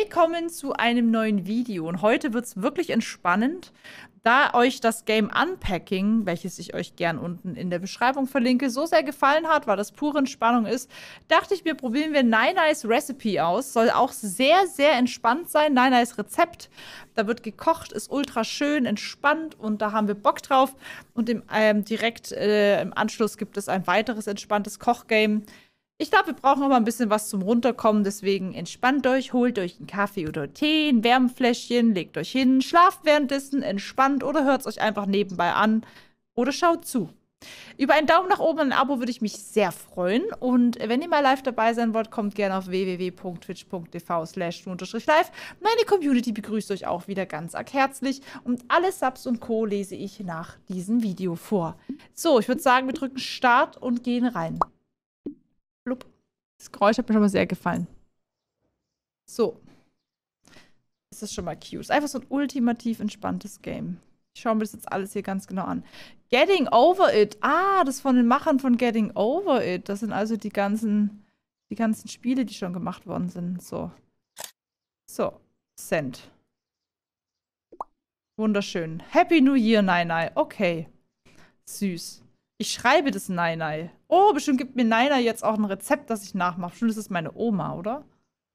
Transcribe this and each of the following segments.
Willkommen zu einem neuen Video und heute wird es wirklich entspannend, da euch das Game Unpacking, welches ich euch gern unten in der Beschreibung verlinke, so sehr gefallen hat, weil das pure Entspannung ist, dachte ich mir, probieren wir Nainais Recipe aus. Soll auch sehr, sehr entspannt sein. Nainais Rezept, da wird gekocht, ist ultra schön, entspannt und da haben wir Bock drauf. Und direkt im Anschluss gibt es ein weiteres entspanntes Kochgame. Ich glaube, wir brauchen noch mal ein bisschen was zum Runterkommen, deswegen entspannt euch, holt euch einen Kaffee oder Tee, ein Wärmfläschchen, legt euch hin, schlaft währenddessen entspannt oder hört es euch einfach nebenbei an oder schaut zu. Über einen Daumen nach oben und ein Abo würde ich mich sehr freuen. Und wenn ihr mal live dabei sein wollt, kommt gerne auf www.twitch.tv/live. Meine Community begrüßt euch auch wieder ganz arg herzlich. Und alle Subs und Co. lese ich nach diesem Video vor. So, ich würde sagen, wir drücken Start und gehen rein. Blub. Das Geräusch hat mir schon mal sehr gefallen. So. Das ist schon mal cute. Ist einfach so ein ultimativ entspanntes Game. Ich schaue mir das jetzt alles hier ganz genau an. Getting Over It. Ah, das ist von den Machern von Getting Over It. Das sind also die ganzen Spiele, die schon gemacht worden sind. So. So. Send. Wunderschön. Happy New Year, Nainai. Okay. Süß. Ich schreibe das Nainai. Oh, bestimmt gibt mir Nainai jetzt auch ein Rezept, das ich nachmache. Bestimmt ist das meine Oma, oder?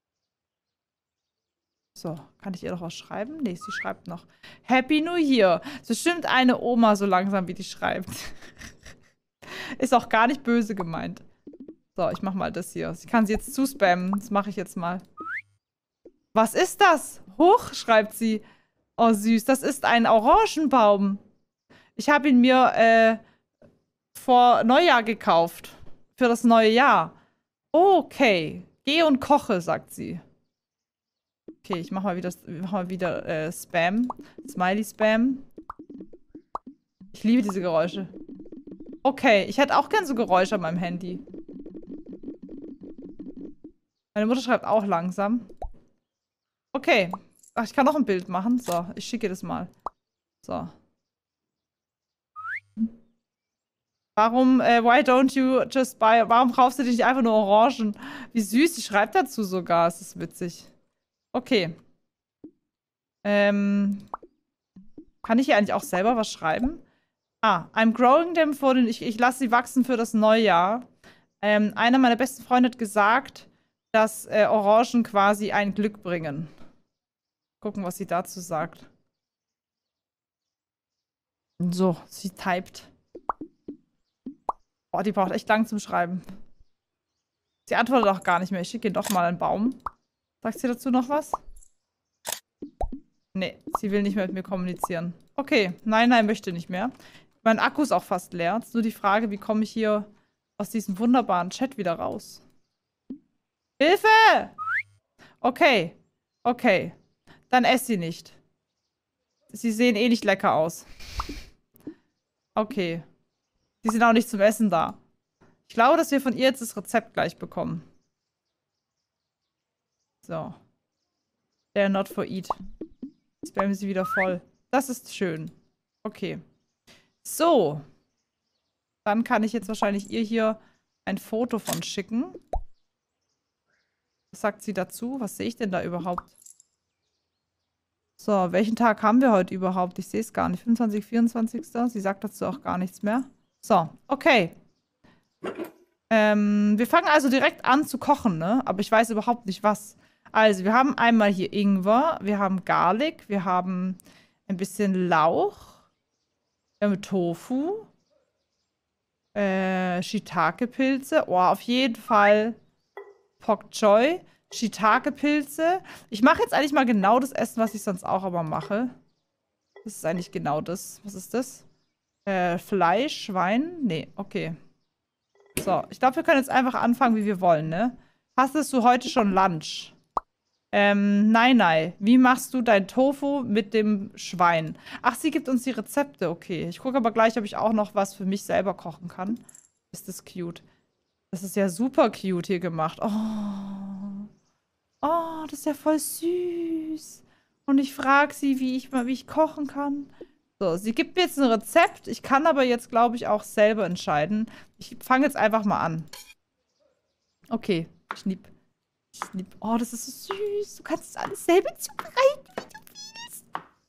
So, kann ich ihr doch was schreiben? Nee, sie schreibt noch. Happy New Year. Es ist bestimmt eine Oma so langsam, wie die schreibt. Ist auch gar nicht böse gemeint. So, ich mach mal das hier. Sie kann sie jetzt zuspammen. Das mache ich jetzt mal. Was ist das? Huch, schreibt sie. Oh, süß. Das ist ein Orangenbaum. Ich habe ihn mir, vor Neujahr gekauft. Für das neue Jahr. Okay. Geh und koche, sagt sie. Okay, ich mach mal wieder Spam. Smiley-Spam. Ich liebe diese Geräusche. Okay, ich hätte auch gern so Geräusche an meinem Handy. Meine Mutter schreibt auch langsam. Okay. Ach, ich kann noch ein Bild machen. So, ich schicke das mal. So. Warum, warum kaufst du dir nicht einfach nur Orangen? Wie süß, sie schreibt dazu sogar. Es ist witzig. Okay. Kann ich hier eigentlich auch selber was schreiben? Ah, I'm growing them for den. Ich lasse sie wachsen für das Neujahr. Einer meiner besten Freunde hat gesagt, dass Orangen quasi ein Glück bringen. Gucken, was sie dazu sagt. So, sie typt. Oh, die braucht echt lang zum Schreiben. Sie antwortet auch gar nicht mehr. Ich schicke ihr doch mal einen Baum. Sagt sie dazu noch was? Nee, sie will nicht mehr mit mir kommunizieren. Okay, nein, möchte nicht mehr. Mein Akku ist auch fast leer. Jetzt nur die Frage, wie komme ich hier aus diesem wunderbaren Chat wieder raus? Hilfe! Okay, okay. Dann ess sie nicht. Sie sehen eh nicht lecker aus. Okay. Die sind auch nicht zum Essen da. Ich glaube, dass wir von ihr jetzt das Rezept gleich bekommen. So. They're not for eat. Spammen sie wieder voll. Das ist schön. Okay. So. Dann kann ich jetzt wahrscheinlich ihr hier ein Foto von schicken. Was sagt sie dazu? Was sehe ich denn da überhaupt? So, welchen Tag haben wir heute überhaupt? Ich sehe es gar nicht. 25, 24. Sie sagt dazu auch gar nichts mehr. So, okay. Wir fangen also direkt an zu kochen, ne? Aber ich weiß überhaupt nicht, was. Also, wir haben einmal hier Ingwer, wir haben Garlic, wir haben ein bisschen Lauch, wir haben Tofu, Shiitake-Pilze. Oh, auf jeden Fall Pok Choi, Shiitake-Pilze. Ich mache jetzt eigentlich mal genau das Essen, was ich sonst auch aber mache. Das ist eigentlich genau das. Was ist das? Fleisch, Schwein? Nee, okay. So, ich glaube, wir können jetzt einfach anfangen, wie wir wollen, ne? Hast du heute schon Lunch? Nein. Wie machst du dein Tofu mit dem Schwein? Ach, sie gibt uns die Rezepte, okay. Ich gucke aber gleich, ob ich auch noch was für mich selber kochen kann. Ist das cute. Das ist ja super cute hier gemacht. Oh. Oh, das ist ja voll süß. Und ich frage sie, wie ich kochen kann. So, sie gibt mir jetzt ein Rezept. Ich kann aber jetzt, glaube ich, auch selber entscheiden. Ich fange jetzt einfach mal an. Okay, schnipp. richtig lieb. Oh, das ist so süß. Du kannst es alles selber zubereiten, wie du willst.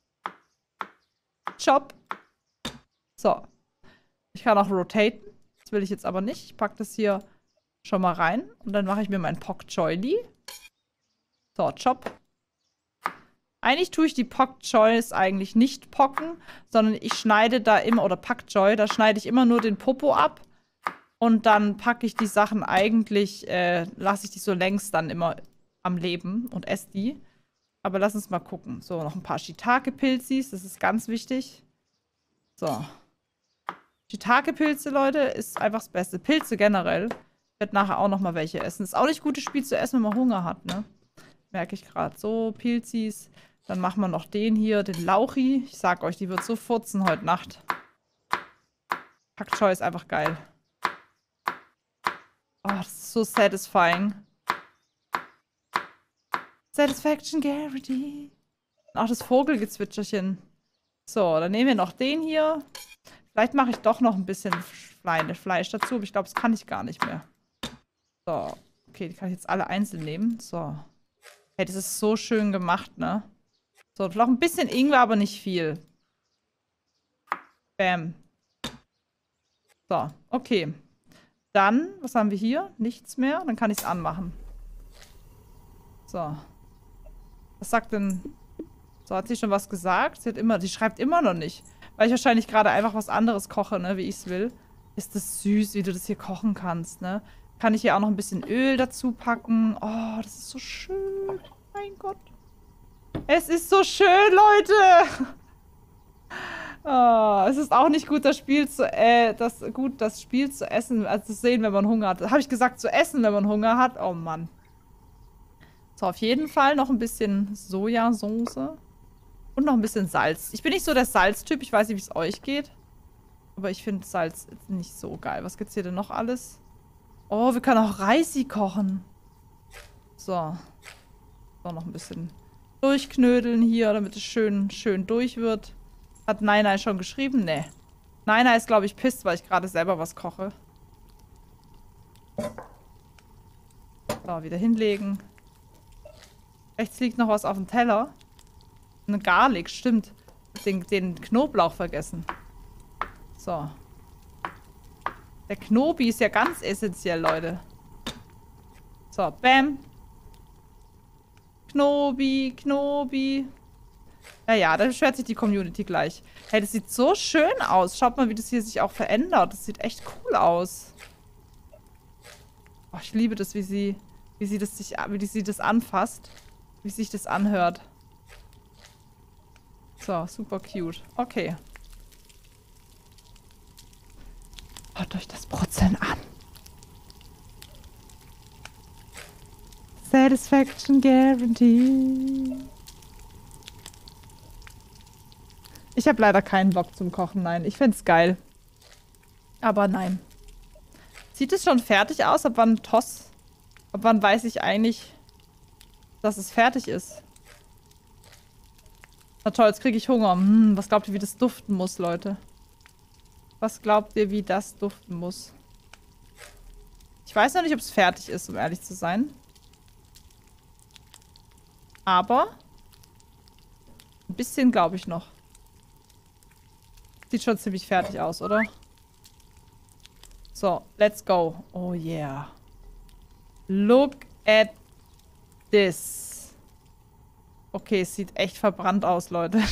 Chop. So. Ich kann auch rotaten. Das will ich jetzt aber nicht. Ich packe das hier schon mal rein. Und dann mache ich mir mein Pok Choy. So, chop. Eigentlich tue ich die Pok Choys eigentlich nicht pocken, sondern ich schneide da immer, oder Pak Choi, da schneide ich immer nur den Popo ab. Und dann packe ich die Sachen eigentlich, lasse ich die so längs dann immer am Leben und esse die. Aber lass uns mal gucken. So, noch ein paar Shiitake-Pilzis, das ist ganz wichtig. So. Shiitake-Pilze, Leute, ist einfach das Beste. Pilze generell. Ich werde nachher auch noch mal welche essen. Ist auch nicht gutes Spiel zu essen, wenn man Hunger hat, ne? Merke ich gerade. So, Pilzis. Dann machen wir noch den hier, den Lauchi. Ich sag euch, die wird so furzen heute Nacht. Pak Choi ist einfach geil. Oh, das ist so satisfying. Satisfaction Guarantee. Auch das Vogelgezwitscherchen. So, dann nehmen wir noch den hier. Vielleicht mache ich doch noch ein bisschen Fleisch dazu, aber ich glaube, das kann ich gar nicht mehr. So, okay, die kann ich jetzt alle einzeln nehmen. So. Hey, das ist so schön gemacht, ne? So, vielleicht ein bisschen Ingwer, aber nicht viel. Bam. So, okay. Dann, was haben wir hier? Nichts mehr. Dann kann ich es anmachen. So. Was sagt denn... So, hat sie schon was gesagt? Sie schreibt immer noch nicht. Weil ich wahrscheinlich gerade einfach was anderes koche, ne, wie ich es will. Ist das süß, wie du das hier kochen kannst, ne? Kann ich hier auch noch ein bisschen Öl dazu packen. Oh, das ist so schön. Mein Gott. Es ist so schön, Leute. Oh, es ist auch nicht gut, das Spiel zu essen, also zu sehen, wenn man Hunger hat. Habe ich gesagt, zu essen, wenn man Hunger hat? Oh Mann. So, auf jeden Fall noch ein bisschen Sojasauce. Und noch ein bisschen Salz. Ich bin nicht so der Salztyp. Ich weiß nicht, wie es euch geht. Aber ich finde Salz nicht so geil. Was gibt's hier denn noch alles? Oh, wir können auch Reisi kochen. So. So, noch ein bisschen durchknödeln hier, damit es schön durch wird. Hat Nainai schon geschrieben? Nee. Nainai ist, glaube ich, pisst, weil ich gerade selber was koche. So, wieder hinlegen. Rechts liegt noch was auf dem Teller. Eine Garlic, stimmt. Den Knoblauch vergessen. So. Der Knobi ist ja ganz essentiell, Leute. So, bam. Knobi. Ja, da beschwert sich die Community gleich. Hey, das sieht so schön aus. Schaut mal, wie das hier sich auch verändert. Das sieht echt cool aus. Oh, ich liebe das, wie sie das anfasst. Wie sich das anhört. So, super cute. Okay. Hört euch das Brutzeln an. Satisfaction Guarantee. Ich habe leider keinen Bock zum Kochen, nein. Ich find's geil. Aber nein. Sieht es schon fertig aus? Ab wann weiß ich eigentlich, dass es fertig ist? Na toll, jetzt kriege ich Hunger. Was glaubt ihr, wie das duften muss, Leute? Was glaubt ihr, wie das duften muss? Ich weiß noch nicht, ob es fertig ist, um ehrlich zu sein. Aber ein bisschen glaube ich noch. Sieht schon ziemlich fertig aus, oder? So, let's go. Oh yeah. Look at this. Okay, es sieht echt verbrannt aus, Leute.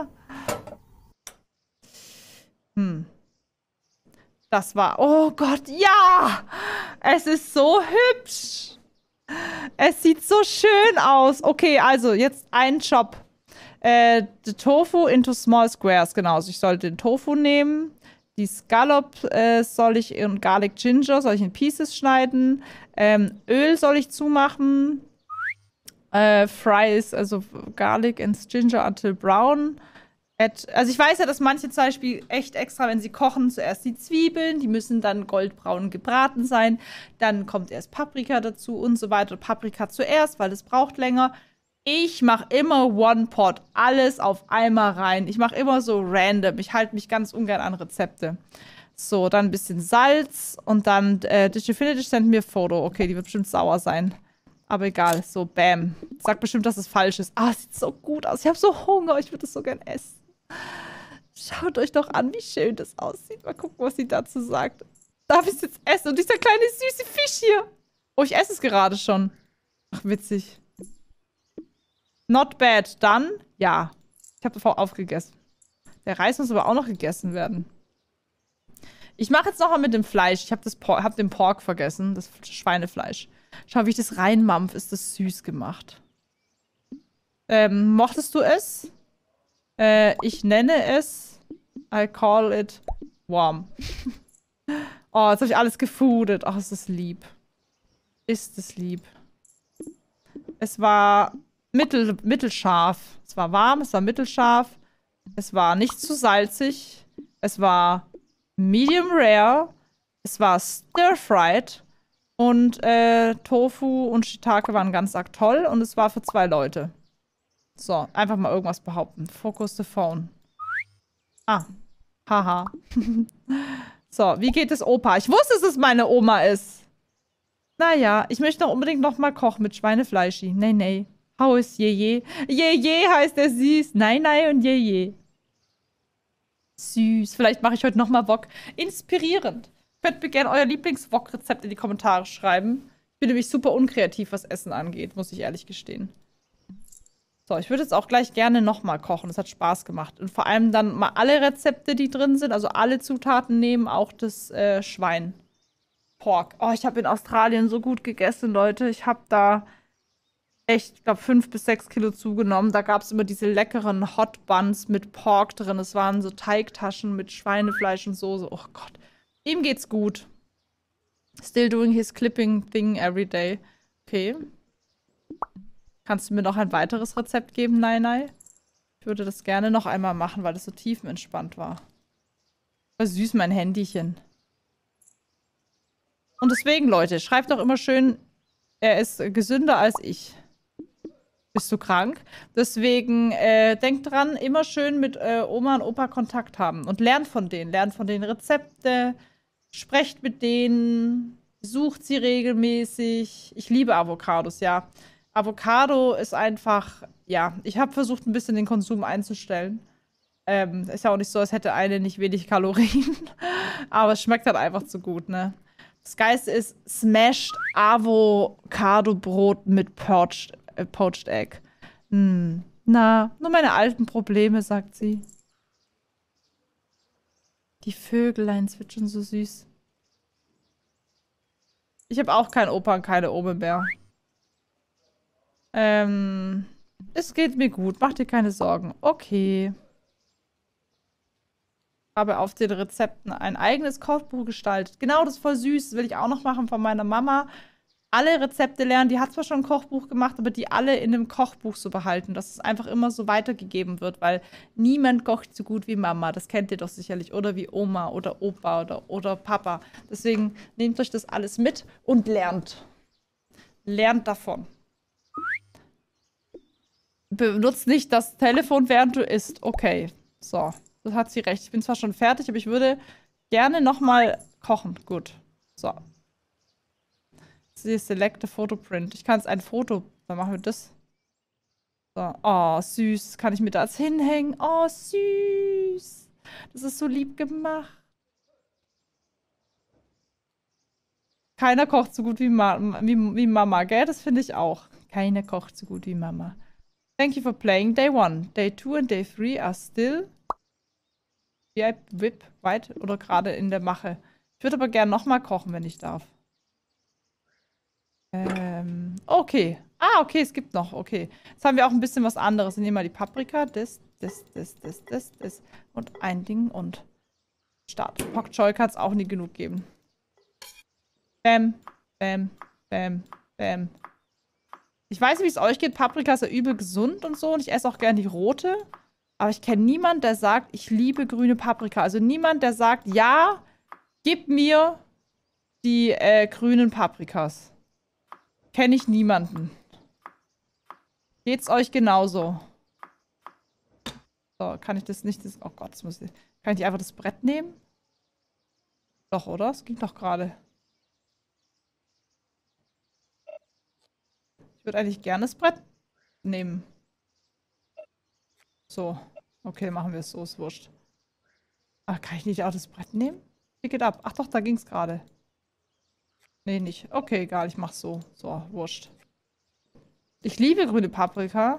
Das war... Oh Gott, ja! Es ist so hübsch. Es sieht so schön aus. Okay, also jetzt ein Chop. The Tofu into small squares. Genau, also ich sollte den Tofu nehmen. Die Scallop soll ich in Garlic Ginger, soll ich in Pieces schneiden. Öl soll ich zumachen. Fries, also Garlic and Ginger until brown. Also ich weiß ja, dass manche zum Beispiel echt extra, wenn sie kochen, zuerst die Zwiebeln, die müssen dann goldbraun gebraten sein. Dann kommt erst Paprika dazu und so weiter. Paprika zuerst, weil das braucht länger. Ich mache immer One Pot, alles auf einmal rein. Ich mache immer so random. Ich halte mich ganz ungern an Rezepte. So, dann ein bisschen Salz und dann, did you finish? Send me a photo. Okay, die wird bestimmt sauer sein. Aber egal. So, bam. Sag bestimmt, dass es falsch ist. Ah, sieht so gut aus. Ich habe so Hunger. Ich würde es so gern essen. Schaut euch doch an, wie schön das aussieht. Mal gucken, was sie dazu sagt. Darf ich es jetzt essen? Und dieser kleine süße Fisch hier. Oh, ich esse es gerade schon. Ach, witzig. Not bad. Dann, ja. Ich habe davor aufgegessen. Der Reis muss aber auch noch gegessen werden. Ich mache jetzt noch mal mit dem Fleisch. Ich hab den Pork vergessen. Das Schweinefleisch. Schau, wie ich das reinmampf. Ist das süß gemacht. Mochtest du es? Ich nenne es I call it warm. Oh, jetzt habe ich alles gefoodet. Ach, ist das lieb. Ist es lieb. Es war mittelscharf. Es war warm, es war mittelscharf. Es war nicht zu salzig. Es war medium rare. Es war stir-fried. Und Tofu und Shiitake waren ganz arg toll. Und es war für 2 Leute. So, einfach mal irgendwas behaupten. Focus the phone. Ah. Haha. So, wie geht es Opa? Ich wusste, dass es meine Oma ist. Naja, ich möchte unbedingt noch mal kochen mit Schweinefleischi. Nee, nee. How is Jeje? Jeje heißt er süß. Nein, nein und Jeje. Süß. Vielleicht mache ich heute noch mal Wok. Inspirierend. Könnt mir gerne euer Lieblings-Wok-Rezept in die Kommentare schreiben. Ich bin nämlich super unkreativ, was Essen angeht, muss ich ehrlich gestehen. So, ich würde jetzt auch gleich gerne nochmal kochen. Das hat Spaß gemacht. Und vor allem dann mal alle Rezepte, die drin sind, also alle Zutaten nehmen, auch das Schwein. Pork. Oh, ich habe in Australien so gut gegessen, Leute. Ich habe da echt, ich glaube, 5 bis 6 Kilo zugenommen. Da gab es immer diese leckeren Hot Buns mit Pork drin. Es waren so Teigtaschen mit Schweinefleisch und Soße. Oh Gott. Ihm geht's gut. Still doing his clipping thing every day. Okay. Kannst du mir noch ein weiteres Rezept geben, Nai? Ich würde das gerne noch einmal machen, weil das so tiefenentspannt war. War süß, mein Handychen. Und deswegen, Leute, schreibt doch immer schön, er ist gesünder als ich. Bist du krank? Deswegen denkt dran, immer schön mit Oma und Opa Kontakt haben. Und lernt von denen. Lernt von denen Rezepte. Sprecht mit denen. Sucht sie regelmäßig. Ich liebe Avocados, ja. Avocado ist einfach, ja, ich habe versucht, ein bisschen den Konsum einzustellen. Ist ja auch nicht so, als hätte eine nicht wenig Kalorien. Aber es schmeckt halt einfach zu gut, ne? Das Geilste ist Smashed Avocado-Brot mit Poached Egg. Na, nur meine alten Probleme, sagt sie. Die Vögelein zwitschern so süß. Ich habe auch keinen Opa und keine Oma mehr. Es geht mir gut. Mach dir keine Sorgen. Okay. Ich habe auf den Rezepten ein eigenes Kochbuch gestaltet. Genau, das ist voll süß. Das will ich auch noch machen von meiner Mama. Alle Rezepte lernen. Die hat zwar schon ein Kochbuch gemacht, aber die alle in einem Kochbuch so behalten, dass es einfach immer so weitergegeben wird, weil niemand kocht so gut wie Mama. Das kennt ihr doch sicherlich. Oder wie Oma oder Opa oder Papa. Deswegen nehmt euch das alles mit und lernt. Lernt davon. Benutzt nicht das Telefon, während du isst. Okay. So. Das hat sie recht. Ich bin zwar schon fertig, aber ich würde gerne nochmal kochen. Gut. So. Sie select a photo print. Ich kann jetzt ein Foto. Dann machen wir das. So. Oh, süß. Kann ich mir das hinhängen? Oh, süß. Das ist so lieb gemacht. Keiner kocht so gut wie Mama, gell? Das finde ich auch. Keiner kocht so gut wie Mama. Thank you for playing Day 1. Day 2 and Day 3 are still whip, white oder gerade in der Mache. Ich würde aber gerne nochmal kochen, wenn ich darf. Okay. Ah, okay, es gibt noch. Okay. Jetzt haben wir auch ein bisschen was anderes. Wir nehmen mal die Paprika. Das. Und ein Ding und Start. Pak Choi kann es auch nie genug geben. Bam, bam, bam, bam. Ich weiß nicht, wie es euch geht. Paprika ist ja übel gesund und so. Und ich esse auch gerne die rote. Aber ich kenne niemanden, der sagt, ich liebe grüne Paprika. Also niemand, der sagt, ja, gib mir die grünen Paprikas. Kenne ich niemanden. Geht's euch genauso? So, kann ich das nicht... oh Gott, das muss ich... Kann ich einfach das Brett nehmen? Doch, oder? Es ging doch gerade. Ich würde eigentlich gerne das Brett nehmen. So. Okay, machen wir es so, ist wurscht. Ach, kann ich nicht auch das Brett nehmen? Pick it up. Ach doch, da ging's gerade. Nee, nicht. Okay, egal, ich mach's so. So, wurscht. Ich liebe grüne Paprika.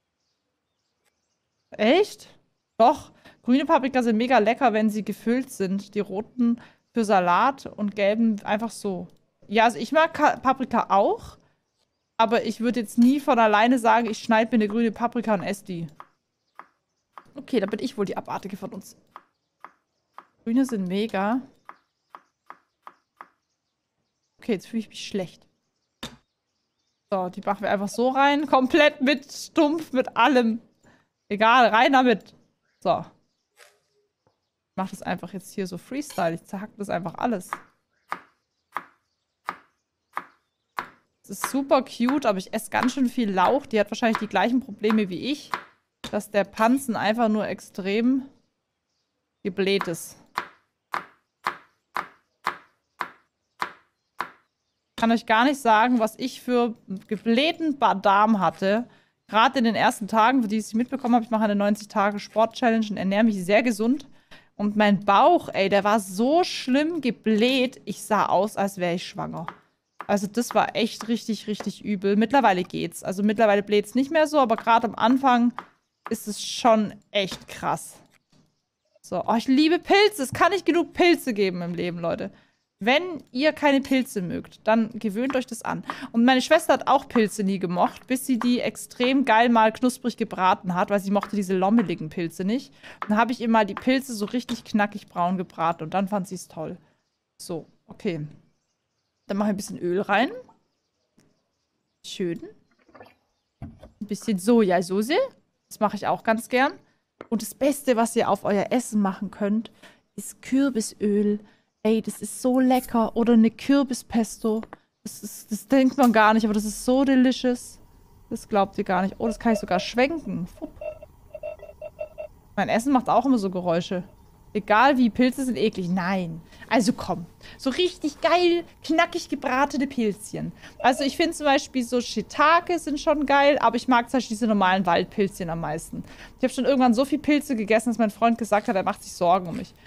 Echt? Doch. Grüne Paprika sind mega lecker, wenn sie gefüllt sind. Die roten für Salat und gelben einfach so. Ja, also ich mag Paprika auch. Aber ich würde jetzt nie von alleine sagen, ich schneide mir eine grüne Paprika und esse die. Okay, da bin ich wohl die Abartige von uns. Grüne sind mega. Okay, jetzt fühle ich mich schlecht. So, die machen wir einfach so rein. Komplett mit stumpf, mit allem. Egal, rein damit. So. Ich mache das einfach jetzt hier so Freestyle. Ich zerhack das einfach alles. Das ist super cute, aber ich esse ganz schön viel Lauch. Die hat wahrscheinlich die gleichen Probleme wie ich. Dass der Pansen einfach nur extrem gebläht ist. Ich kann euch gar nicht sagen, was ich für geblähten Darm hatte. Gerade in den ersten Tagen, für die ich es mitbekommen habe. Ich mache eine 90-Tage-Sport-Challenge und ernähre mich sehr gesund. Und mein Bauch, ey, der war so schlimm gebläht. Ich sah aus, als wäre ich schwanger. Also das war echt richtig, richtig übel. Mittlerweile geht's. Also mittlerweile bläht es nicht mehr so, aber gerade am Anfang ist es schon echt krass. So, oh, ich liebe Pilze. Es kann nicht genug Pilze geben im Leben, Leute. Wenn ihr keine Pilze mögt, dann gewöhnt euch das an. Und meine Schwester hat auch Pilze nie gemocht, bis sie die extrem geil mal knusprig gebraten hat, weil sie mochte diese lommeligen Pilze nicht. Und dann habe ich ihr mal die Pilze so richtig knackig braun gebraten und dann fand sie es toll. So, okay. Dann mache ich ein bisschen Öl rein. Schön. Ein bisschen Sojasauce. Das mache ich auch ganz gern. Und das Beste, was ihr auf euer Essen machen könnt, ist Kürbisöl. Ey, das ist so lecker. Oder eine Kürbispesto. Das denkt man gar nicht, aber das ist so delicious. Das glaubt ihr gar nicht. Oh, das kann ich sogar schwenken. Fupp. Mein Essen macht auch immer so Geräusche. Egal wie, Pilze sind eklig. Nein. Also komm. So richtig geil, knackig gebratene Pilzchen. Also ich finde zum Beispiel so Shiitake sind schon geil, aber ich mag zum Beispiel diese normalen Waldpilzchen am meisten. Ich habe schon irgendwann so viel Pilze gegessen, dass mein Freund gesagt hat, er macht sich Sorgen um mich.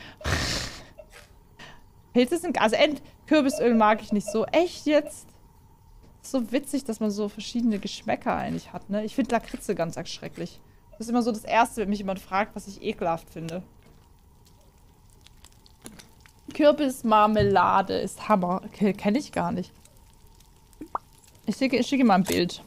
Pilze sind... Also Kürbisöl mag ich nicht so. Echt jetzt? So witzig, dass man so verschiedene Geschmäcker eigentlich hat, ne? Ich finde Lakritze ganz schrecklich. Das ist immer so das Erste, wenn mich jemand fragt, was ich ekelhaft finde. Kürbismarmelade ist Hammer. Okay, kenne ich gar nicht. Ich schicke mal ein Bild.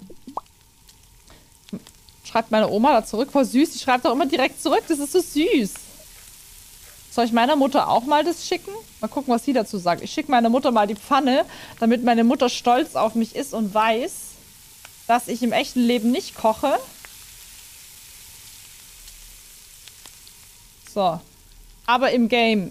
Schreibt meine Oma da zurück. Voll süß. Die schreibt doch immer direkt zurück. Das ist so süß. Soll ich meiner Mutter auch mal das schicken? Mal gucken, was sie dazu sagt. Ich schicke meiner Mutter mal die Pfanne, damit meine Mutter stolz auf mich ist und weiß, dass ich im echten Leben nicht koche. So. Aber im Game.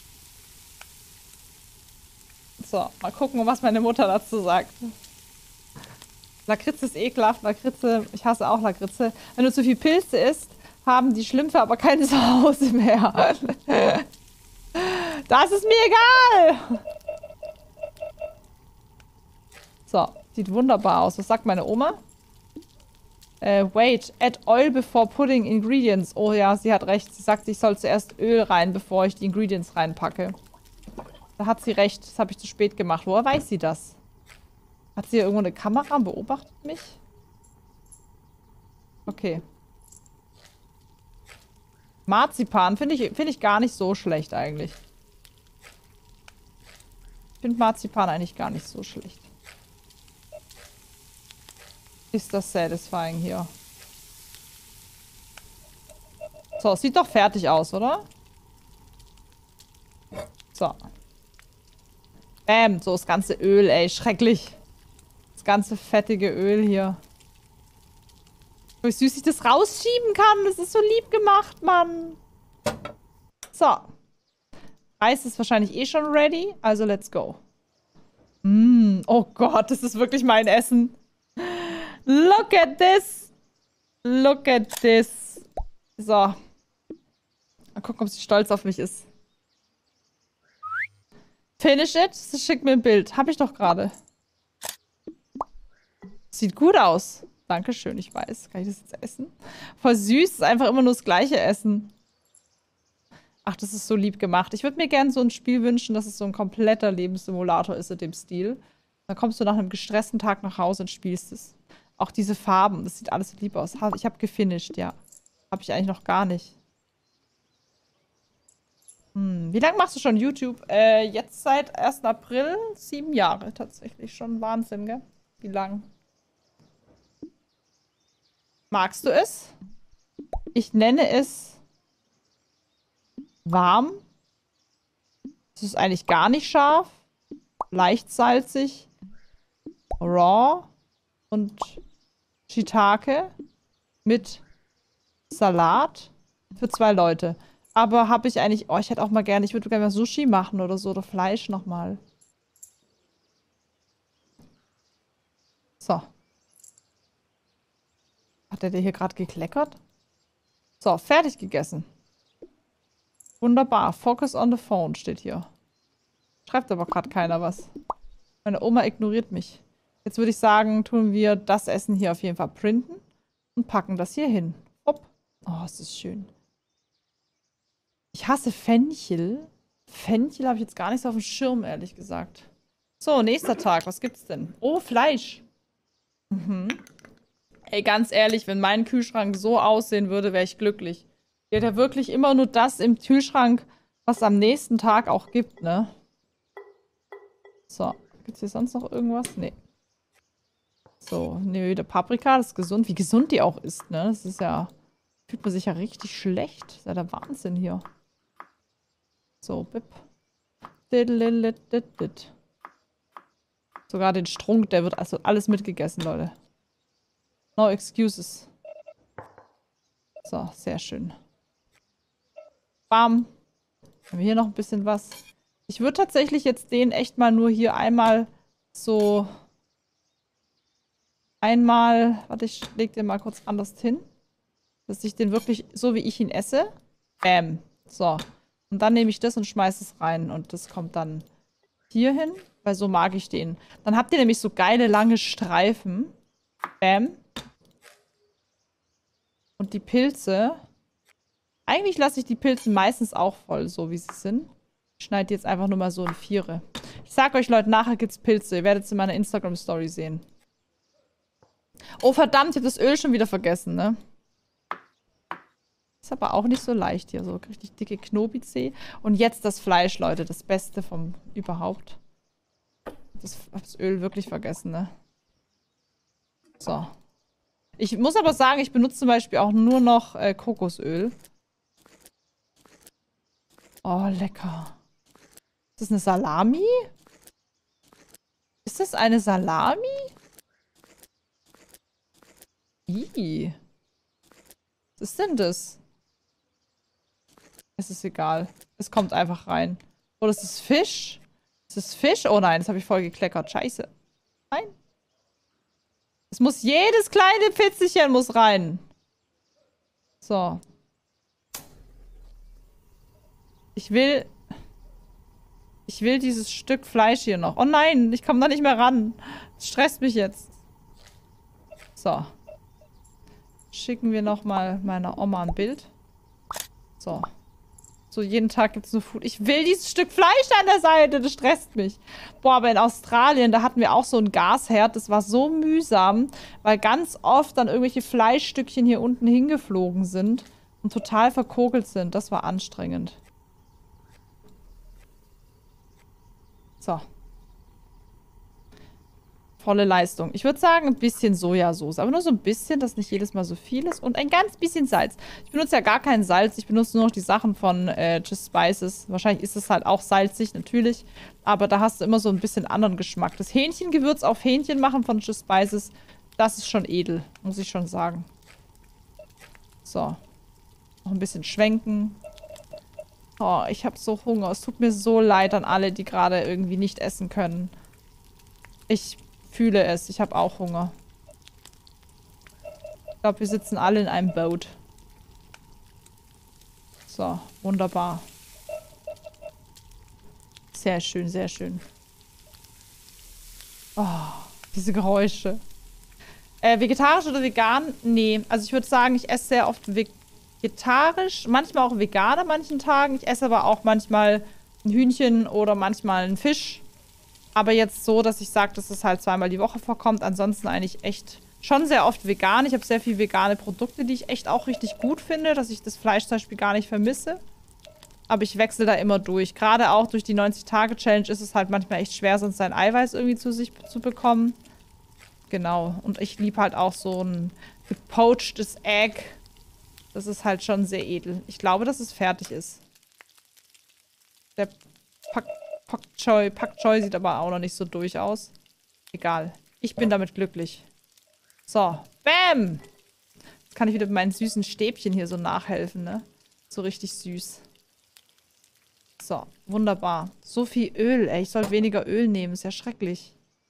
So, mal gucken, was meine Mutter dazu sagt. Lakritze ist ekelhaft. Lakritze, ich hasse auch Lakritze. Wenn du zu viel Pilze isst, haben die Schlümpfe aber keine Zuhause mehr. Das ist mir egal. So, sieht wunderbar aus. Was sagt meine Oma? Wait, add oil before putting ingredients. Oh ja, sie hat recht. Sie sagt, ich soll zuerst Öl rein, bevor ich die Ingredients reinpacke. Da hat sie recht. Das habe ich zu spät gemacht. Woher weiß sie das? Hat sie hier irgendwo eine Kamera und beobachtet mich? Okay. Marzipan finde ich gar nicht so schlecht eigentlich. Ich finde Marzipan eigentlich gar nicht so schlecht. Ist das satisfying hier. So, es sieht doch fertig aus, oder? So. Bäm, so das ganze Öl, ey, schrecklich. Das ganze fettige Öl hier. Wie süß ich das rausschieben kann. Das ist so lieb gemacht, Mann. So. Reis ist wahrscheinlich eh schon ready. Also let's go. Oh Gott, das ist wirklich mein Essen. Look at this. Look at this. So. Mal gucken, ob sie stolz auf mich ist. Finish it. Sie schickt mir ein Bild. Hab ich doch gerade. Sieht gut aus. Dankeschön, ich weiß. Kann ich das jetzt essen? Voll süß, ist einfach immer nur das gleiche Essen. Ach, das ist so lieb gemacht. Ich würde mir gerne so ein Spiel wünschen, dass es so ein kompletter Lebenssimulator ist in dem Stil. Dann kommst du nach einem gestressten Tag nach Hause und spielst es. Auch diese Farben, das sieht alles so lieb aus. Ich habe gefinisht, ja. Habe ich eigentlich noch gar nicht. Wie lange machst du schon YouTube? Jetzt seit 1. April, 7 Jahre tatsächlich. Schon Wahnsinn, gell? Wie lang? Magst du es? Ich nenne es warm. Es ist eigentlich gar nicht scharf. Leicht salzig. Raw. Und Shiitake. Mit Salat. Für 2 Leute. Aber habe ich eigentlich... Oh, ich hätte auch mal gerne... Ich würde gerne mal Sushi machen oder so. Oder Fleisch nochmal. So. Hat der hier gerade gekleckert? So, fertig gegessen. Wunderbar. Focus on the phone steht hier. Schreibt aber gerade keiner was. Meine Oma ignoriert mich. Jetzt würde ich sagen, tun wir das Essen hier auf jeden Fall printen und packen das hier hin. Hopp. Oh, es ist schön. Ich hasse Fenchel. Fenchel habe ich jetzt gar nicht so auf dem Schirm, ehrlich gesagt. So, nächster Tag. Was gibt's denn? Oh, Fleisch. Ey, ganz ehrlich, wenn mein Kühlschrank so aussehen würde, wäre ich glücklich. Der hat ja wirklich immer nur das im Kühlschrank, was es am nächsten Tag auch gibt, ne? So, gibt's hier sonst noch irgendwas? Nee. So, nö, der Paprika, das ist gesund. Wie gesund die auch ist, ne? Das ist ja... Fühlt man sich ja richtig schlecht. Das ist ja der Wahnsinn hier. So, bip. Sogar den Strunk, der wird also alles mitgegessen, Leute. No excuses. So, sehr schön. Bam. Haben wir hier noch ein bisschen was. Ich würde tatsächlich jetzt den echt mal nur hier einmal so... Warte, ich leg den mal kurz anders hin. Dass ich den wirklich, so wie ich ihn esse. Bam. So. Und dann nehme ich das und schmeiße es rein. Und das kommt dann hier hin. Weil so mag ich den. Dann habt ihr nämlich so geile, lange Streifen. Bam. Und die Pilze. Eigentlich lasse ich die Pilze meistens auch voll, so wie sie sind. Ich schneide jetzt einfach nur mal so in Viere. Ich sag euch, Leute, nachher gibt's Pilze. Ihr werdet es in meiner Instagram-Story sehen. Oh, verdammt, ich habe das Öl schon wieder vergessen, ne? Ist aber auch nicht so leicht hier. So richtig dicke Knobi-Zeh. Und jetzt das Fleisch, Leute. Das Beste vom überhaupt. Das Öl wirklich vergessen, ne? So. Ich muss aber sagen, ich benutze zum Beispiel auch nur noch Kokosöl. Oh, lecker. Ist das eine Salami? Ist das eine Salami? Ih. Was ist denn das? Es ist egal. Es kommt einfach rein. Oh, das ist Fisch? Ist das Fisch? Oh nein, das habe ich voll gekleckert. Scheiße. Nein. Es muss jedes kleine Pitzelchen muss rein. So. Ich will dieses Stück Fleisch hier noch. Oh nein, ich komme da nicht mehr ran. Das stresst mich jetzt. So. Schicken wir nochmal meiner Oma ein Bild. So. So, jeden Tag gibt es nur Food. Ich will dieses Stück Fleisch an der Seite. Das stresst mich. Boah, aber in Australien, da hatten wir auch so ein Gasherd. Das war so mühsam, weil ganz oft dann irgendwelche Fleischstückchen hier unten hingeflogen sind und total verkokelt sind. Das war anstrengend. So. Volle Leistung. Ich würde sagen, ein bisschen Sojasauce. Aber nur so ein bisschen, dass nicht jedes Mal so viel ist. Und ein ganz bisschen Salz. Ich benutze ja gar kein Salz. Ich benutze nur noch die Sachen von Just Spices. Wahrscheinlich ist es halt auch salzig, natürlich. Aber da hast du immer so ein bisschen anderen Geschmack. Das Hähnchengewürz auf Hähnchen machen von Just Spices, das ist schon edel. Muss ich schon sagen. So. Noch ein bisschen schwenken. Oh, ich habe so Hunger. Es tut mir so leid an alle, die gerade irgendwie nicht essen können. Ich fühle es. Ich habe auch Hunger. Ich glaube, wir sitzen alle in einem Boot. So, wunderbar. Sehr schön, sehr schön. Oh, diese Geräusche. Vegetarisch oder vegan? Nee. Also ich würde sagen, ich esse sehr oft vegetarisch, manchmal auch vegan an manchen Tagen. Ich esse aber auch manchmal ein Hühnchen oder manchmal einen Fisch. Aber jetzt so, dass ich sage, dass es halt zweimal die Woche vorkommt. Ansonsten eigentlich echt schon sehr oft vegan. Ich habe sehr viele vegane Produkte, die ich echt auch richtig gut finde, dass ich das Fleisch zum Beispiel gar nicht vermisse. Aber ich wechsle da immer durch. Gerade auch durch die 90-Tage-Challenge ist es halt manchmal echt schwer, sonst sein Eiweiß irgendwie zu sich zu bekommen. Genau. Und ich liebe halt auch so ein gepoachtes Egg. Das ist halt schon sehr edel. Ich glaube, dass es fertig ist. Der Pak Choi sieht aber auch noch nicht so durch aus. Egal. Ich bin damit glücklich. So. Bam! Jetzt kann ich wieder mit meinen süßen Stäbchen hier so nachhelfen, ne? So richtig süß. So. Wunderbar. So viel Öl, ey. Ich soll weniger Öl nehmen. Ist ja schrecklich.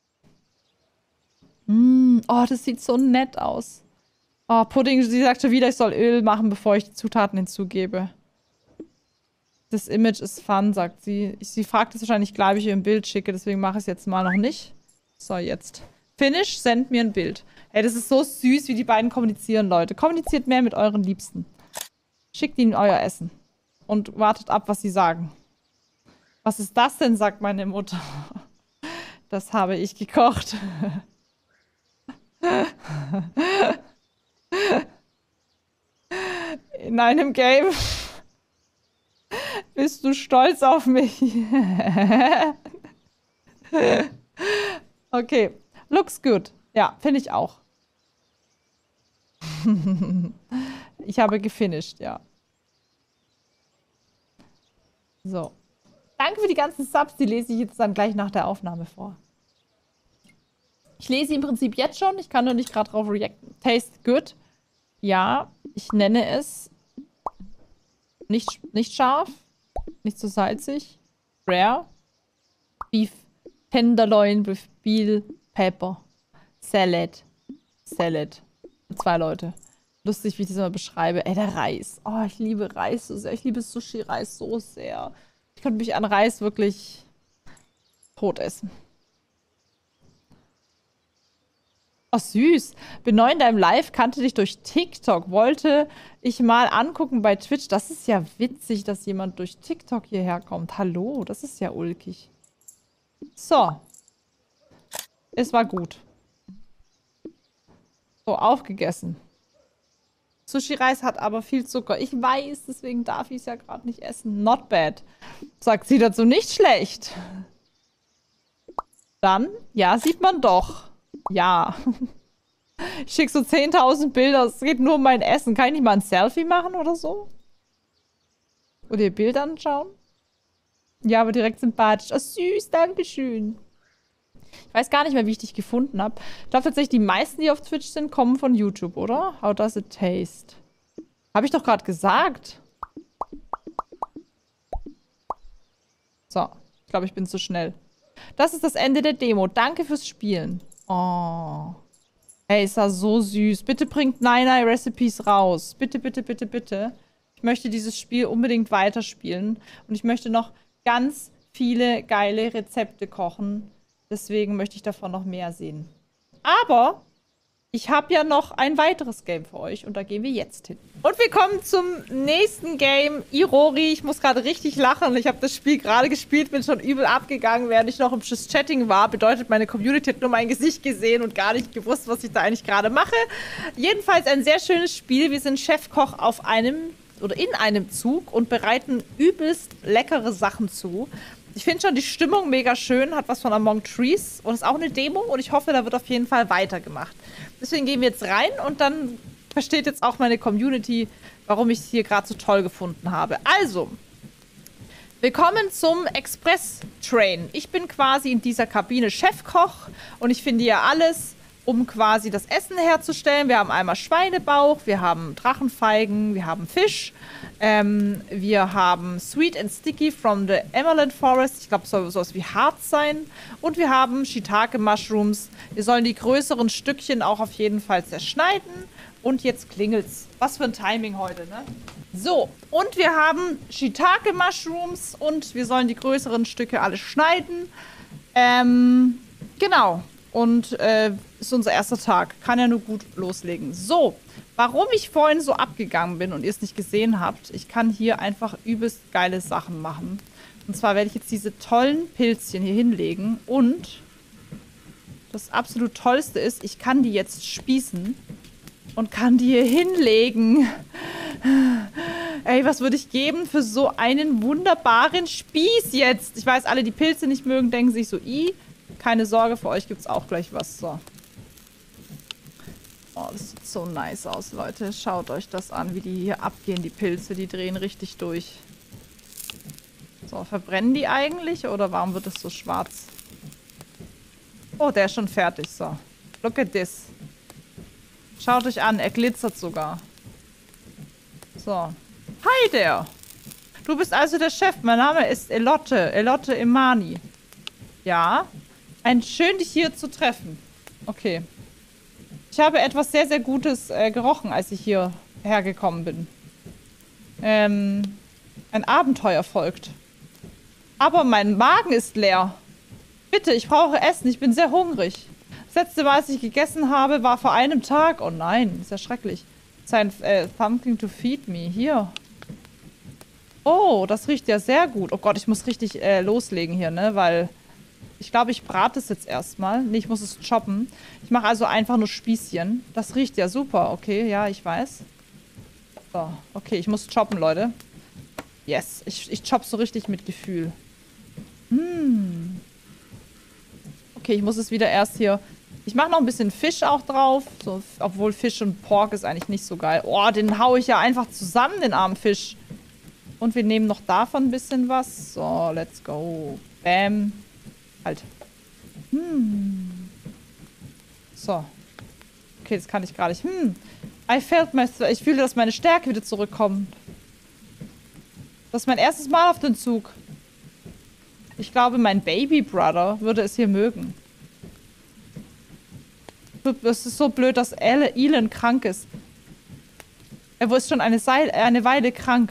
Oh, das sieht so nett aus. Oh, Pudding, sie sagt schon wieder, ich soll Öl machen, bevor ich die Zutaten hinzugebe. Das Image ist fun, sagt sie. Sie fragt es wahrscheinlich gleich, ob ich ihr ein Bild schicke, deswegen mache ich es jetzt mal noch nicht. So, jetzt. Finish, send mir ein Bild. Ey, das ist so süß, wie die beiden kommunizieren, Leute. Kommuniziert mehr mit euren Liebsten. Schickt ihnen euer Essen. Und wartet ab, was sie sagen. Was ist das denn, sagt meine Mutter. Das habe ich gekocht. In einem Game bist du stolz auf mich. Okay. Looks good. Ja, finde ich auch. Ich habe gefinisht, ja. So. Danke für die ganzen Subs. Die lese ich jetzt dann gleich nach der Aufnahme vor. Ich lese sie im Prinzip jetzt schon. Ich kann nur nicht gerade drauf reacten. Taste good. Ja, ich nenne es nicht scharf, nicht zu salzig. Rare. Beef Tenderloin with Bell Pepper. Salad. Salad. 2 Leute. Lustig, wie ich das mal beschreibe. Ey, der Reis. Oh, ich liebe Reis so sehr. Ich liebe Sushi-Reis so sehr. Ich könnte mich an Reis wirklich tot essen. Oh, süß. Bin neu in deinem Live, kannte dich durch TikTok. Wollte ich mal angucken bei Twitch. Das ist ja witzig, dass jemand durch TikTok hierher kommt. Hallo, das ist ja ulkig. So. Es war gut. So, aufgegessen. Sushi-Reis hat aber viel Zucker. Ich weiß, deswegen darf ich es ja gerade nicht essen. Not bad. Sagt sie dazu, nicht schlecht. Dann, ja, sieht man doch. Ja. Ich schicke so 10.000 Bilder. Es geht nur um mein Essen. Kann ich nicht mal ein Selfie machen oder so? Oder ihr Bild anschauen? Ja, aber direkt sympathisch. Oh, süß, dankeschön. Ich weiß gar nicht mehr, wie ich dich gefunden habe. Ich glaube tatsächlich, die meisten, die auf Twitch sind, kommen von YouTube, oder? How does it taste? Habe ich doch gerade gesagt. So. Ich glaube, ich bin zu schnell. Das ist das Ende der Demo. Danke fürs Spielen. Oh. Ey, ist das so süß. Bitte bringt Nine Recipes raus. Bitte, bitte, bitte, bitte. Ich möchte dieses Spiel unbedingt weiterspielen. Und ich möchte noch ganz viele geile Rezepte kochen. Deswegen möchte ich davon noch mehr sehen. Aber ich habe ja noch ein weiteres Game für euch und da gehen wir jetzt hin. Und wir kommen zum nächsten Game, Irori. Ich muss gerade richtig lachen. Ich habe das Spiel gerade gespielt, bin schon übel abgegangen, während ich noch im Chatting war. Bedeutet, meine Community hat nur mein Gesicht gesehen und gar nicht gewusst, was ich da eigentlich gerade mache. Jedenfalls ein sehr schönes Spiel. Wir sind Chefkoch auf einem oder in einem Zug und bereiten übelst leckere Sachen zu. Ich finde schon die Stimmung mega schön, hat was von Among Trees und ist auch eine Demo und ich hoffe, da wird auf jeden Fall weitergemacht. Deswegen gehen wir jetzt rein und dann versteht jetzt auch meine Community, warum ich es hier gerade so toll gefunden habe. Also, willkommen zum Express-Train. Ich bin quasi in dieser Kabine Chefkoch und ich finde hier alles, um quasi das Essen herzustellen. Wir haben einmal Schweinebauch, wir haben Drachenfeigen, wir haben Fisch, wir haben Sweet and Sticky from the Emerald Forest. Ich glaube, es soll sowas wie Harz sein. Und wir haben Shiitake Mushrooms. Wir sollen die größeren Stückchen auch auf jeden Fall zerschneiden. Und jetzt klingelt's. Was für ein Timing heute, ne? So, und wir haben Shiitake Mushrooms und wir sollen die größeren Stücke alle schneiden. Genau. Und ist unser erster Tag. Kann ja nur gut loslegen. So, warum ich vorhin so abgegangen bin und ihr es nicht gesehen habt, ich kann hier einfach übelst geile Sachen machen. Und zwar werde ich jetzt diese tollen Pilzchen hier hinlegen. Und das absolut Tollste ist, ich kann die jetzt spießen und kann die hier hinlegen. Ey, was würde ich geben für so einen wunderbaren Spieß jetzt? Ich weiß, alle, die Pilze nicht mögen, denken sich so, keine Sorge, für euch gibt es auch gleich was. So. Oh, das sieht so nice aus, Leute. Schaut euch das an, wie die hier abgehen, die Pilze. Die drehen richtig durch. So, verbrennen die eigentlich oder warum wird es so schwarz? Oh, der ist schon fertig. So. Look at this. Schaut euch an, er glitzert sogar. So. Hi there. Du bist also der Chef. Mein Name ist Elotte. Elotte Imani. Ja. Schön, dich hier zu treffen. Okay. Ich habe etwas sehr, sehr Gutes gerochen, als ich hier hergekommen bin. Ein Abenteuer folgt. Aber mein Magen ist leer. Bitte, ich brauche Essen. Ich bin sehr hungrig. Das letzte Mal, als ich gegessen habe, war vor einem Tag. Oh nein, ist ja schrecklich. Something to feed me. Hier. Oh, das riecht ja sehr gut. Oh Gott, ich muss richtig loslegen hier, ne? Weil ich glaube, ich brate es jetzt erstmal. Nee, ich muss es choppen. Ich mache also einfach nur Spießchen. Das riecht ja super. Okay, ja, ich weiß. So, okay, ich muss choppen, Leute. Yes, ich chopp so richtig mit Gefühl. Okay, ich muss es wieder erst hier... Ich mache noch ein bisschen Fisch auch drauf. So, obwohl Fisch und Pork ist eigentlich nicht so geil. Oh, den haue ich ja einfach zusammen, den armen Fisch. Und wir nehmen noch davon ein bisschen was. So, let's go. Bam. Halt. So. Okay, das kann ich gerade nicht. Ich fühle, dass meine Stärke wieder zurückkommt. Das ist mein erstes Mal auf den Zug. Ich glaube, mein Baby Brother würde es hier mögen. Es ist so blöd, dass Elon krank ist. Er ist schon eine Weile krank.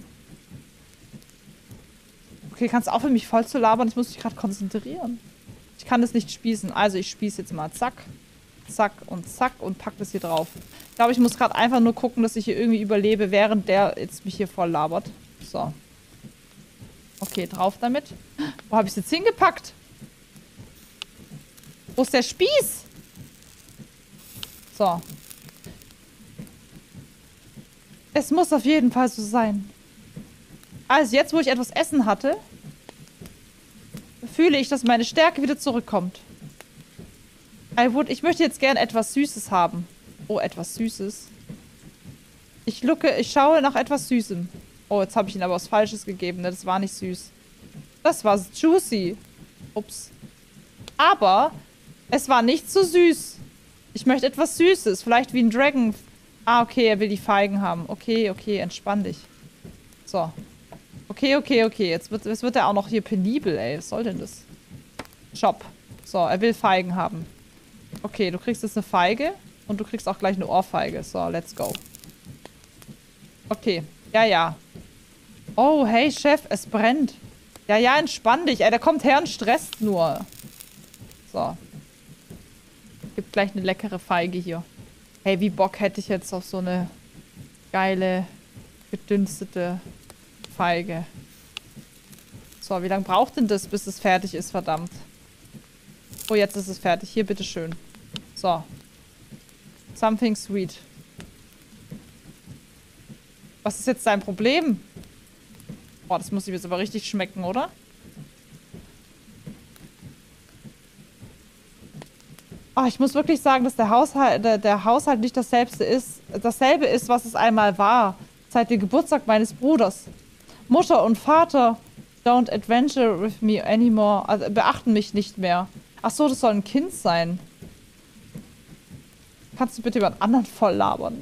Okay, kannst du aufhören, mich voll zu labern? Ich muss mich gerade konzentrieren. Ich kann das nicht spießen. Also ich spieße jetzt mal zack, zack und pack das hier drauf. Ich glaube, ich muss gerade einfach nur gucken, dass ich hier irgendwie überlebe, während der jetzt mich hier voll labert. So. Okay, drauf damit. Wo habe ich es jetzt hingepackt? Wo ist der Spieß? So. Es muss auf jeden Fall so sein. Also jetzt, wo ich etwas Essen hatte, fühle ich, dass meine Stärke wieder zurückkommt. Ich möchte jetzt gern etwas Süßes haben. Oh, etwas Süßes. Ich schaue nach etwas Süßem. Oh, jetzt habe ich ihnen aber was Falsches gegeben. Ne? Das war nicht süß. Das war juicy. Ups. Aber es war nicht so süß. Ich möchte etwas Süßes. Vielleicht wie ein Dragon. Ah, okay, er will die Feigen haben. Okay, okay, entspann dich. So. Okay, okay, okay. Jetzt wird er auch noch hier penibel, ey. Was soll denn das? Chop. So, er will Feigen haben. Okay, du kriegst jetzt eine Feige. Und du kriegst auch gleich eine Ohrfeige. So, let's go. Okay. Ja, ja. Oh, hey, Chef, es brennt. Ja, ja, entspann dich. Ey, der kommt her und stresst nur. So. Gibt gleich eine leckere Feige hier. Hey, wie Bock hätte ich jetzt auf so eine geile, gedünstete Feige. So, wie lange braucht denn das, bis es fertig ist, verdammt? Oh, jetzt ist es fertig. Hier, bitteschön. So. Something sweet. Was ist jetzt dein Problem? Boah, das muss ihm jetzt aber richtig schmecken, oder? Oh, ich muss wirklich sagen, dass der Haushalt nicht dasselbe ist, was es einmal war. Seit dem Geburtstag meines Bruders. Mutter und Vater don't adventure with me anymore. Also beachten mich nicht mehr. Ach so, das soll ein Kind sein. Kannst du bitte über einen anderen voll labern?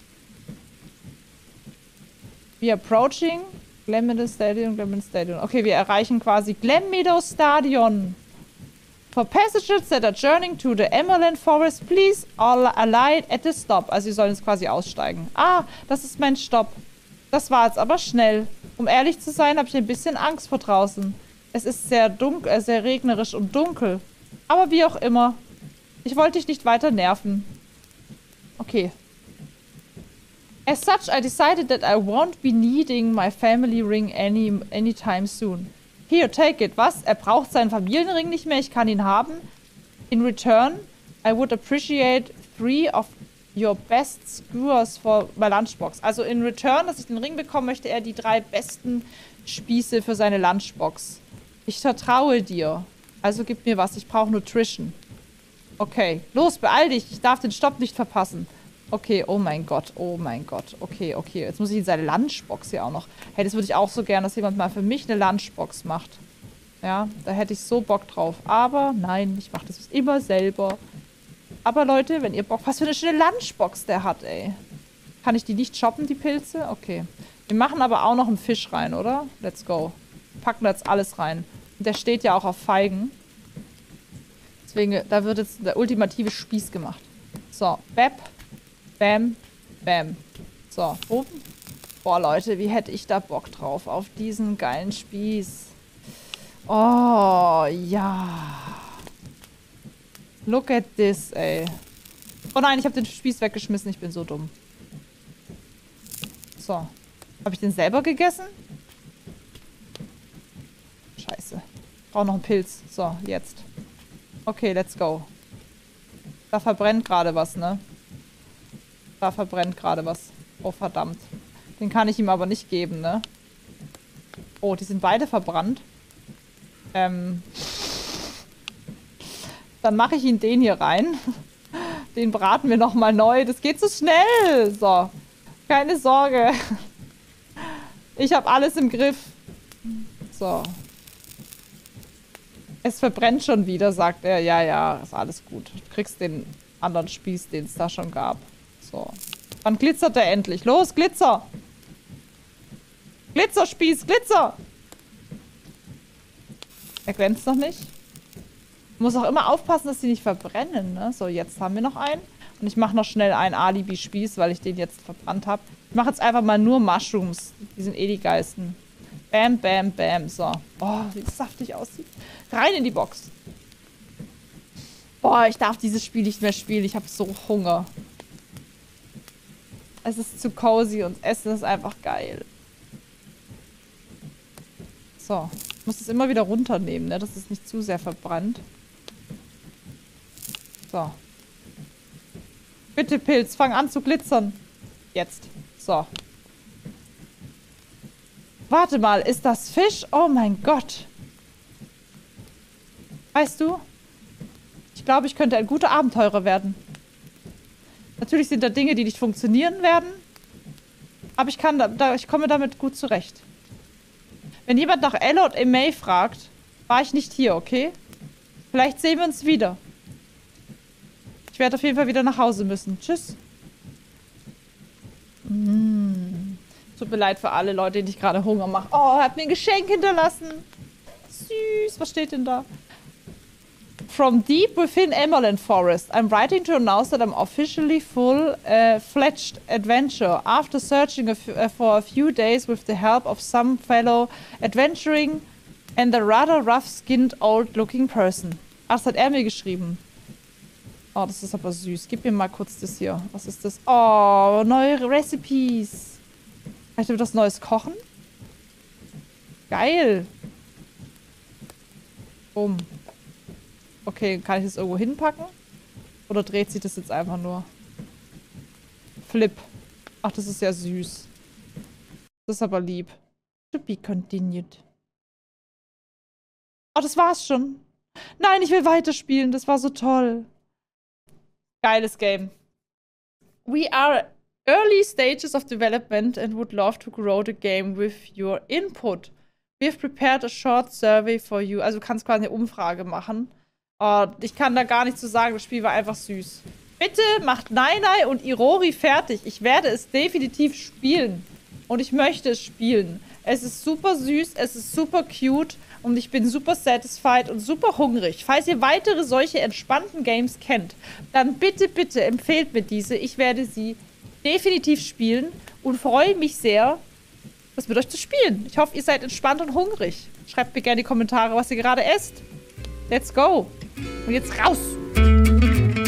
We approaching Glen Meadow Stadion, Glen Meadow Stadion. Okay, wir erreichen quasi Glen Meadow Stadion. For passengers that are journeying to the Emerald Forest, please alight at the stop. Also, sie sollen jetzt quasi aussteigen. Ah, das ist mein Stopp. Das war jetzt aber schnell. Um ehrlich zu sein, habe ich ein bisschen Angst vor draußen. Es ist sehr dunkel, sehr regnerisch und dunkel. Aber wie auch immer. Ich wollte dich nicht weiter nerven. Okay. As such, I decided that I won't be needing my family ring anytime soon. Here, take it. Was? Er braucht seinen Familienring nicht mehr. Ich kann ihn haben. In return, I would appreciate 3 of your best skewers for my lunchbox. Also in return, dass ich den Ring bekomme, möchte er die 3 besten Spieße für seine Lunchbox. Ich vertraue dir. Also gib mir was. Ich brauche Nutrition. Okay. Los, beeil dich. Ich darf den Stopp nicht verpassen. Okay, oh mein Gott. Oh mein Gott. Okay, okay. Jetzt muss ich in seine Lunchbox hier auch noch. Hey, das würde ich auch so gerne, dass jemand mal für mich eine Lunchbox macht. Ja, da hätte ich so Bock drauf. Aber nein, ich mache das immer selber. Aber Leute, wenn ihr Bock... Was für eine schöne Lunchbox der hat, ey. Kann ich die nicht shoppen, die Pilze? Okay. Wir machen aber auch noch einen Fisch rein, oder? Let's go. Packen da jetzt alles rein. Und der steht ja auch auf Feigen. Deswegen, da wird jetzt der ultimative Spieß gemacht. So, Bäm, Bam, Bam. So, oben. Boah, Leute, wie hätte ich da Bock drauf auf diesen geilen Spieß. Oh, ja. Look at this, ey. Oh nein, ich habe den Spieß weggeschmissen. Ich bin so dumm. So. Habe ich den selber gegessen? Scheiße. Brauche noch einen Pilz. So, jetzt. Okay, let's go. Da verbrennt gerade was, ne? Da verbrennt gerade was. Oh, verdammt. Den kann ich ihm aber nicht geben, ne? Oh, die sind beide verbrannt. Dann mache ich ihn den hier rein. Den braten wir nochmal neu. Das geht so schnell. So. Keine Sorge. Ich habe alles im Griff. So. Es verbrennt schon wieder, sagt er. Ja, ja, ist alles gut. Du kriegst den anderen Spieß, den es da schon gab. So. Wann glitzert er endlich? Los, Glitzer! Glitzerspieß, Glitzer! Er glänzt noch nicht. Muss auch immer aufpassen, dass sie nicht verbrennen, ne? So, jetzt haben wir noch einen. Und ich mache noch schnell einen Alibi-Spieß, weil ich den jetzt verbrannt habe. Ich mache jetzt einfach mal nur Mushrooms. Die sind eh die geilsten. Bam, bam, bam. So. Oh, wie das saftig aussieht. Rein in die Box. Boah, ich darf dieses Spiel nicht mehr spielen. Ich habe so Hunger. Es ist zu cozy und Essen ist einfach geil. So. Ich muss es immer wieder runternehmen, ne? Dass es nicht zu sehr verbrannt. So. Bitte, Pilz, fang an zu glitzern. Jetzt. So. Warte mal, ist das Fisch? Oh mein Gott. Weißt du? Ich glaube, ich könnte ein guter Abenteurer werden. Natürlich sind da Dinge, die nicht funktionieren werden. Aber ich komme damit gut zurecht. Wenn jemand nach Ella und May fragt, war ich nicht hier, okay? Vielleicht sehen wir uns wieder. Ich werde auf jeden Fall wieder nach Hause müssen. Tschüss. Tut mir leid für alle Leute, denen ich gerade Hunger mache. Oh, er hat mir ein Geschenk hinterlassen. Süß. Was steht denn da? From deep within Emerald Forest, I'm writing to announce that I'm officially full-fledged adventurer. After searching for a few days with the help of some fellow adventuring and a rather rough-skinned old-looking person. Ach, das hat er mir geschrieben. Oh, das ist aber süß. Gib mir mal kurz das hier. Was ist das? Oh, neue Recipes. Vielleicht wird das Neues kochen? Geil. Bumm. Okay, kann ich das irgendwo hinpacken? Oder dreht sich das jetzt einfach nur? Flip. Ach, das ist ja süß. Das ist aber lieb. To be continued. Oh, das war's schon. Nein, ich will weiterspielen. Das war so toll. Geiles Game. We are early stages of development and would love to grow the game with your input. We have prepared a short survey for you. Also du kannst quasi eine Umfrage machen. Oh, ich kann da gar nichts zu sagen. Das Spiel war einfach süß. Bitte macht Nainai und Irori fertig. Ich werde es definitiv spielen. Und ich möchte es spielen. Es ist super süß, es ist super cute und ich bin super satisfied und super hungrig. Falls ihr weitere solche entspannten Games kennt, dann bitte, bitte empfehlt mir diese. Ich werde sie definitiv spielen und freue mich sehr, das mit euch zu spielen. Ich hoffe, ihr seid entspannt und hungrig. Schreibt mir gerne in die Kommentare, was ihr gerade esst. Let's go. Und jetzt raus.